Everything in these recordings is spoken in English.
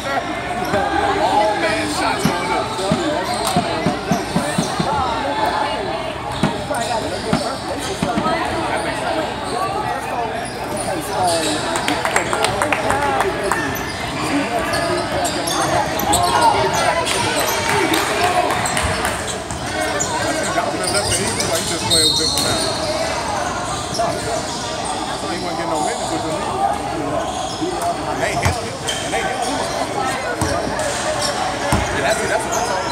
All man shots on him. He just playing with them for now. He wasn't getting no minutes with them. And they held him. And they held him. Yeah, that's what I told him.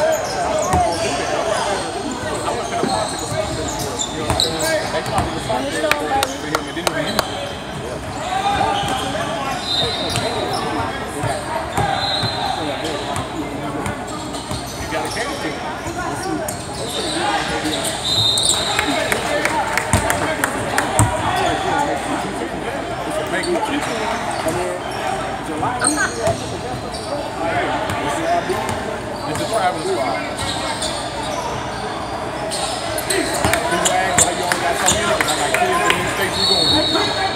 I wasn't going to party with something. You know what I'm saying? They probably was fighting for him and didn't even use it. You got to catch him. Make money. It's a traveling spot. People ask why you only got so many, because I got kids in these states we going to.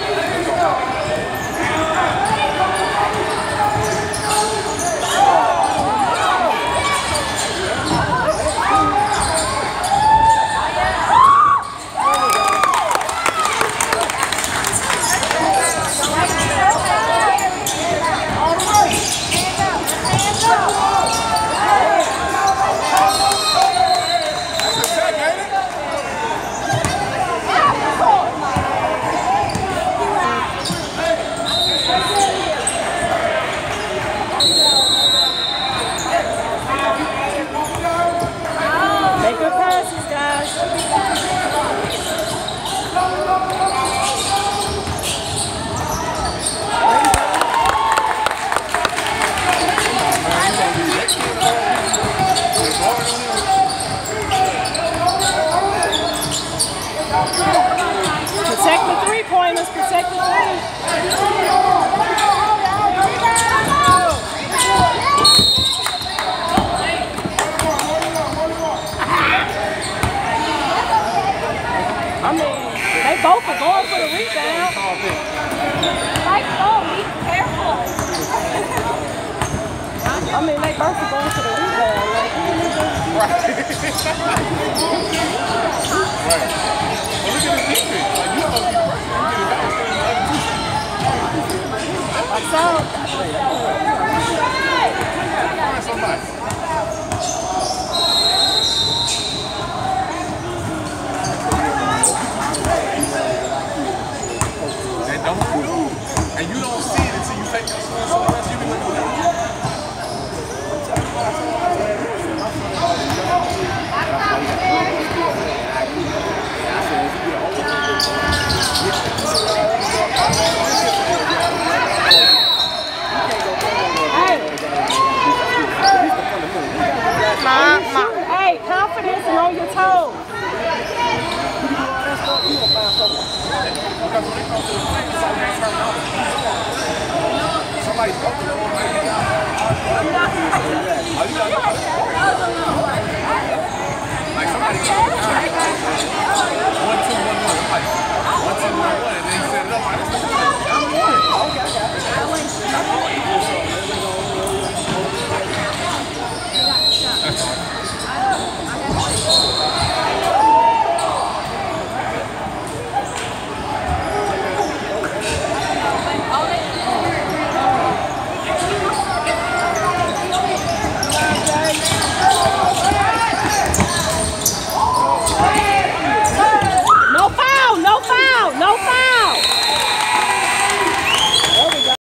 Protect the three-pointers, protect the three. I mean, they both are going for the rebound. Like, oh, be careful. I mean, they both are going for the rebound. Like, right. Right. Well, look at the defense. Like, you supposed to be pressing. You get it back. I saw